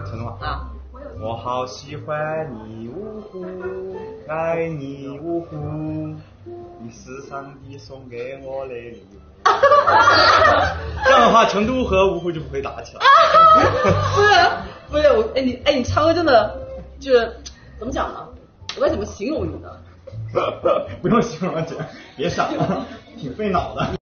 成都话啊。 我好喜欢你芜湖，爱你芜湖，你是上帝送给我的礼物。这样的话，成都和芜湖就不会打起来。 不是你唱歌真的就是怎么讲呢？我该怎么形容你呢？ 不用形容了，姐，别傻了，挺费脑的。